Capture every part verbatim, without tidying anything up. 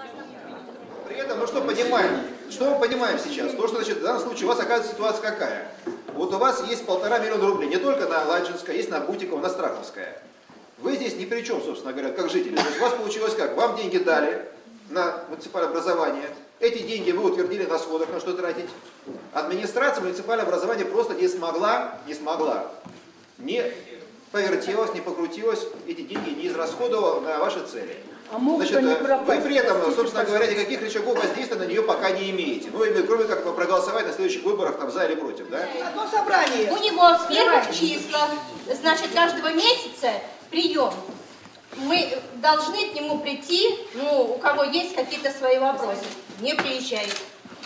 При этом, ну что понимаем? Что мы понимаем сейчас? То, что, значит, в данном случае у вас оказывается ситуация какая? Вот у вас есть полтора миллиона рублей, не только на Ладжинское, есть на Бутикова, на Страховское. Вы здесь ни при чем, собственно говоря, как жители. То есть у вас получилось как? Вам деньги дали на муниципальное образование. Эти деньги вы утвердили на сходах, на что тратить. Администрация муниципального образования просто не смогла, не смогла, не повертелась, не покрутилась, эти деньги не израсходовала на ваши цели. А Значит, вы при этом, собственно говоря, никаких рычагов воздействия на нее пока не имеете. Ну, кроме как проголосовать на следующих выборах там за или против, да? Одно собрание. У него в первых числах, значит, каждого месяца прием. Мы должны к нему прийти, ну, у кого есть какие-то свои вопросы. Не приезжает.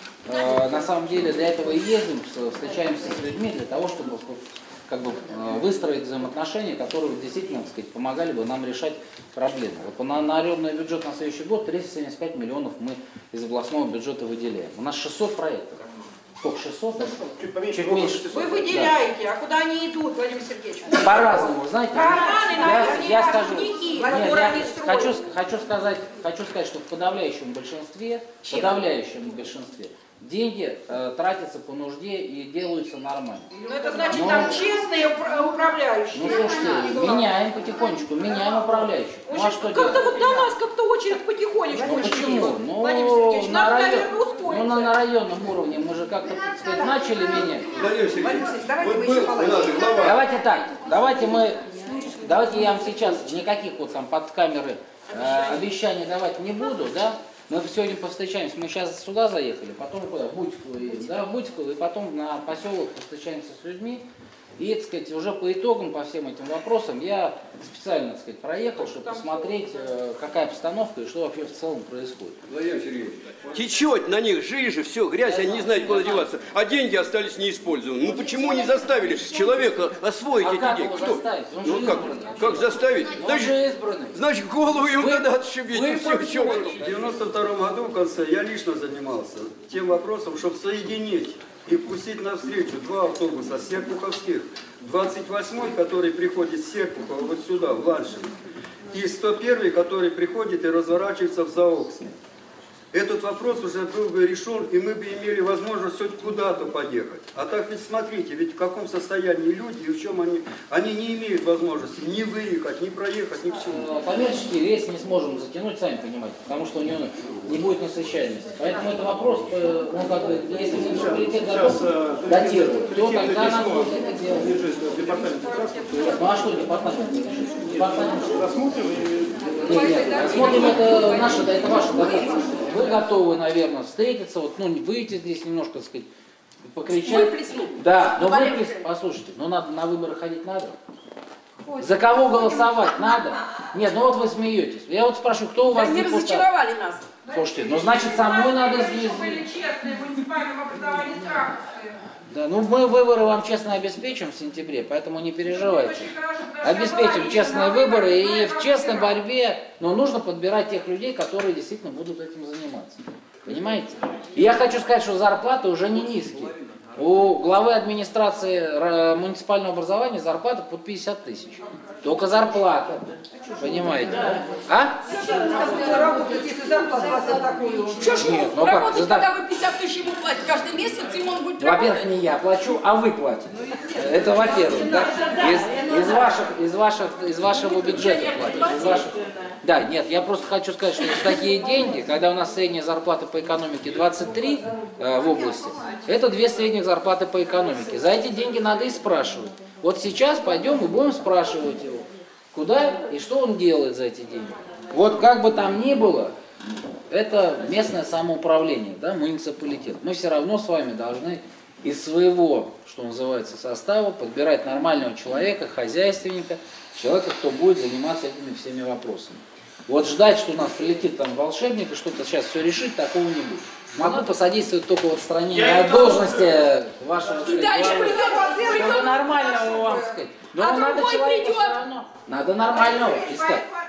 Э, на самом деле для этого и ездим, встречаемся с людьми, для того, чтобы как бы выстроить взаимоотношения, которые действительно, так сказать, помогали бы нам решать проблемы. Вот на народный бюджет на следующий год триста семьдесят пять миллионов мы из областного бюджета выделяем. У нас шестьсот проектов. Сколько, шестьсот? Чуть поменьше. Чуть меньше. Вы выделяете, да. А куда они идут, Владимир Сергеевич? По-разному, знаете. Карманы, я, они я скажу, нет, я хочу, хочу, сказать, хочу сказать, что в подавляющем большинстве, в подавляющем большинстве деньги э, тратятся по нужде и делаются нормально. Ну это значит, Но, там честные управляющие. Ну слушайте, меняем потихонечку, меняем управляющих. Ну а что как-то делать? вот до нас как-то очередь потихонечку. Ну почему? Ну, Владимир Сергеевич, на, надо, район, наверное, ускориться. ну на, на районном уровне мы же как-то, так сказать, начали менять. Владимир Сергеевич, давайте мы еще поговорим. Давайте так, давайте мы, давайте я вам сейчас никаких вот там под камеры э, обещаний давать не буду, да? Мы сегодня повстречаемся, мы сейчас сюда заехали, потом куда? В Бутиково, да, в Бутиково, и потом на поселок повстречаемся с людьми. И, так сказать, уже по итогам, по всем этим вопросам, я специально, так сказать, проехал, чтобы посмотреть, какая обстановка и что вообще в целом происходит. Владимир Сергеевич, течет на них жижа, все, грязь, они не знают, куда деваться, а деньги остались неиспользованы. Ну почему не заставили человека освоить а эти как деньги? его Кто? заставить? Он Ну же как, избранный. как заставить? Он Значит, же избранный. значит, голову им Вы- надо отшибить. вы и все, в чем против. В девяносто втором году в конце я лично занимался тем вопросом, чтобы соединить и пустить навстречу два автобуса серпуховских, двадцать восьмой, который приходит с Серпухова вот сюда, в Ланшин, и сто первый, который приходит и разворачивается в Заокске. Этот вопрос уже был бы решен, и мы бы имели возможность хоть куда-то подъехать. А так ведь смотрите, ведь в каком состоянии люди и в чем они, они не имеют возможности ни выехать, ни проехать, ни всего. Коммерческий рейс не сможем затянуть, сами понимаете, потому что у него не будет насыщаемости. Поэтому это вопрос, э, ну как бы, если муниципалитет готов датировать, то тогда нам будет это делать. Нет, ну а что департамент? Департамент. Нет, нет, рассмотрим это наше, да, это ваше, да. Вы готовы, наверное, встретиться, вот, ну, выйти здесь немножко, так сказать, покричать. Выплеснуть. Да, но выплеснуть, послушайте, но надо, на выборы ходить надо. За кого голосовать надо? Нет, ну вот вы смеетесь. Я вот спрашиваю, кто у вас Они депутат? разочаровали нас. Слушайте, ну значит самой надо здесь... Были честные в муниципальном образовании Страховское. Да, ну мы выборы вам честно обеспечим в сентябре, поэтому не переживайте. Обеспечим честные выборы и в честной борьбе, но нужно подбирать тех людей, которые действительно будут этим заниматься. Понимаете? И я хочу сказать, что зарплаты уже не низкие. У главы администрации муниципального образования зарплата под пятьдесят тысяч. Только зарплата. Понимаете? А? Работать, если зарплату платят такую. Что ж Нет, ну как, работать, зада- когда вы пятьдесят тысяч ему платите каждый месяц, и он будет Во-первых, работать? не я плачу, а вы платите. Это во-первых, да? Из, из, ваших, из, ваших, из вашего бюджета платите. Из ваших... Да, нет, я просто хочу сказать, что за такие деньги, когда у нас средняя зарплата по экономике двадцать три э, в области, это две средних зарплаты по экономике. За эти деньги надо и спрашивать. Вот сейчас пойдем и будем спрашивать его, куда и что он делает за эти деньги. Вот как бы там ни было, это местное самоуправление, да, муниципалитет. Мы все равно с вами должны из своего, что называется, состава подбирать нормального человека, хозяйственника, человека, кто будет заниматься этими всеми вопросами. Вот ждать, что у нас прилетит там волшебник и что-то сейчас все решит, такого не будет. Могу посодействовать только в отстранении от должности вашего, И дальше придет, чтобы нормального вам сказать. Но а надо другой человека придет. все равно. Надо нормального искать.